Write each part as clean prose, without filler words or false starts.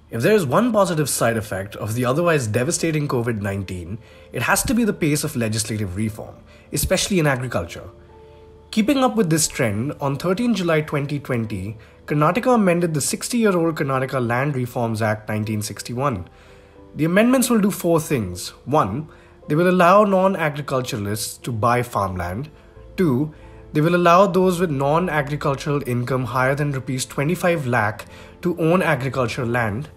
If there is one positive side effect of the otherwise devastating COVID-19, it has to be the pace of legislative reform, especially in agriculture. Keeping up with this trend, on 13 July 2020, Karnataka amended the 60-year-old Karnataka Land Reforms Act 1961. The amendments will do four things. 1. They will allow non-agriculturalists to buy farmland. 2. They will allow those with non-agricultural income higher than Rs 25 lakh to own agricultural land.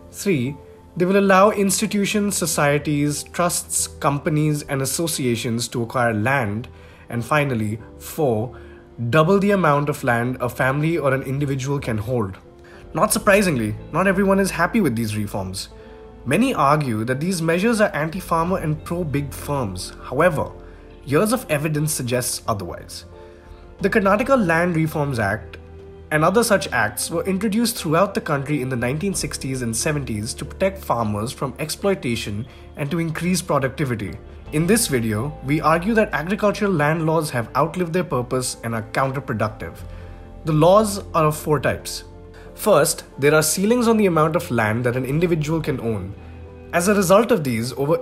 3. They will allow institutions, societies, trusts, companies, and associations to acquire land. And finally, 4. Double the amount of land a family or an individual can hold. Not surprisingly, not everyone is happy with these reforms. Many argue that these measures are anti-farmer and pro-big firms. However, years of evidence suggests otherwise. The Karnataka Land Reforms Act and other such acts were introduced throughout the country in the 1960s and 70s to protect farmers from exploitation and to increase productivity. In this video, we argue that agricultural land laws have outlived their purpose and are counterproductive. The laws are of four types. First, there are ceilings on the amount of land that an individual can own. As a result of these, over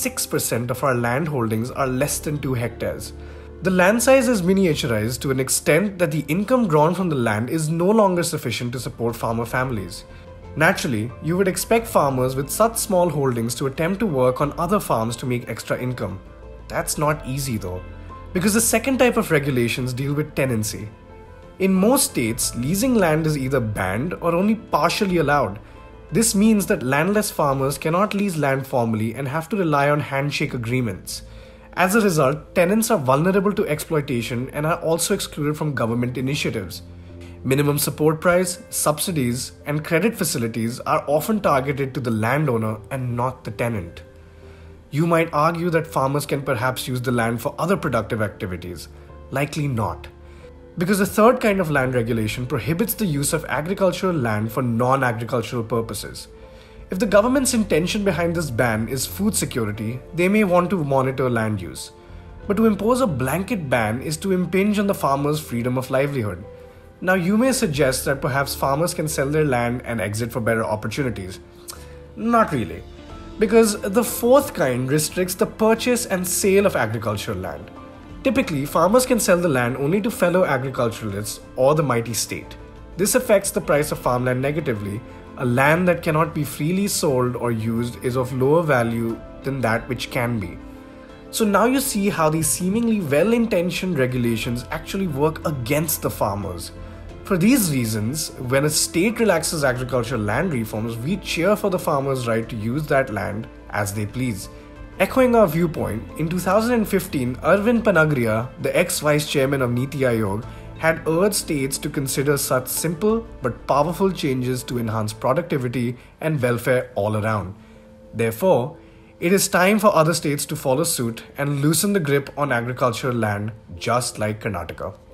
86% of our land holdings are less than 2 hectares. The land size is miniaturized to an extent that the income drawn from the land is no longer sufficient to support farmer families. Naturally, you would expect farmers with such small holdings to attempt to work on other farms to make extra income. That's not easy though, because the second type of regulations deal with tenancy. In most states, leasing land is either banned or only partially allowed. This means that landless farmers cannot lease land formally and have to rely on handshake agreements. As a result, tenants are vulnerable to exploitation and are also excluded from government initiatives. Minimum support price, subsidies, and credit facilities are often targeted to the landowner and not the tenant. You might argue that farmers can perhaps use the land for other productive activities. Likely not. Because the third kind of land regulation prohibits the use of agricultural land for non-agricultural purposes. If the government's intention behind this ban is food security, they may want to monitor land use. But to impose a blanket ban is to impinge on the farmer's freedom of livelihood. Now you may suggest that perhaps farmers can sell their land and exit for better opportunities. Not really. Because the fourth kind restricts the purchase and sale of agricultural land. Typically, farmers can sell the land only to fellow agriculturalists or the mighty state. This affects the price of farmland negatively. A land that cannot be freely sold or used is of lower value than that which can be. So now you see how these seemingly well-intentioned regulations actually work against the farmers. For these reasons, when a state relaxes agricultural land reforms, we cheer for the farmers' right to use that land as they please. Echoing our viewpoint, in 2015, Arvind Panagriya, the ex-vice chairman of Niti Aayog, had urged states to consider such simple but powerful changes to enhance productivity and welfare all around. Therefore, it is time for other states to follow suit and loosen the grip on agricultural land just like Karnataka.